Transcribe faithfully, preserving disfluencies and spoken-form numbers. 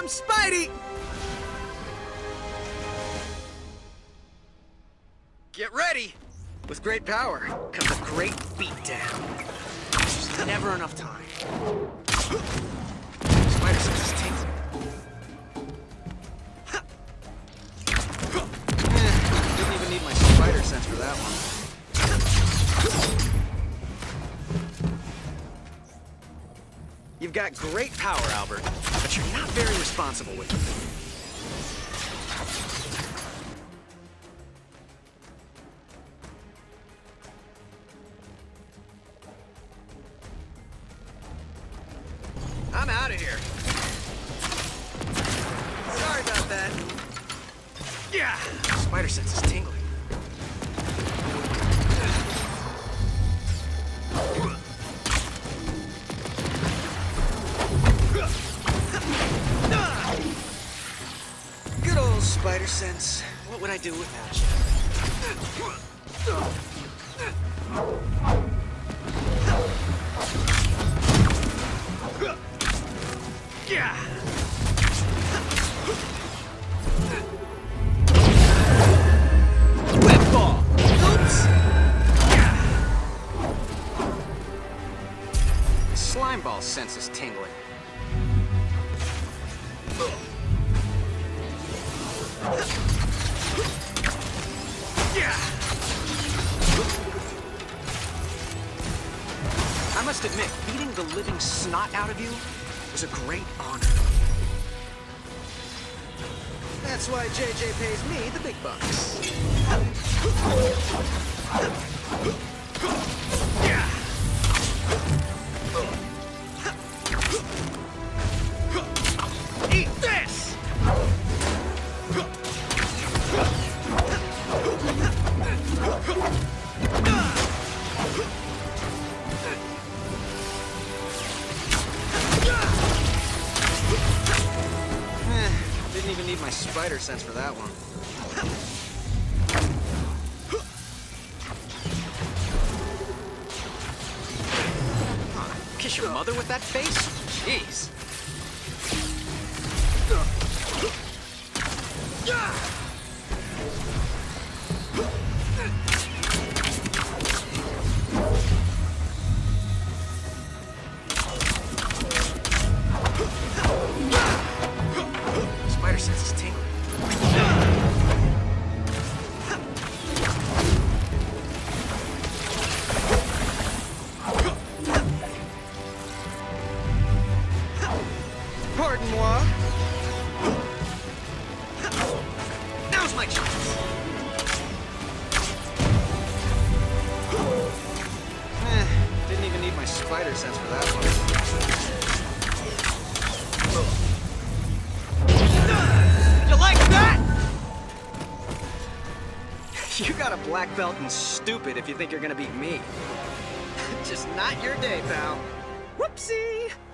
I'm Spidey! Get ready! With great power comes a great beatdown. There's never enough time. Spider sense is tingling. Eh, didn't even need my spider sense for that one. You've got great power, Albert, but you're not very responsible with it. I'm out of here. Sorry about that. Yeah, spider sense is tingling. Good old spider sense. What would I do without you? Yeah. Whip ball. Oops. Yeah. The slime ball sense is tingling. Yeah. I must admit, beating the living snot out of you was a great honor. That's why J J pays me the big bucks. Yeah. Eat this! Didn't even need my spider sense for that one. Kiss your mother with that face? Jeez. Spider sense is tingling. Pardon moi. Now's my chance. Eh, didn't even need my spider sense for that one. You like that? You got a black belt and stupid if you think you're gonna beat me. Just not your day, pal. Whoopsie!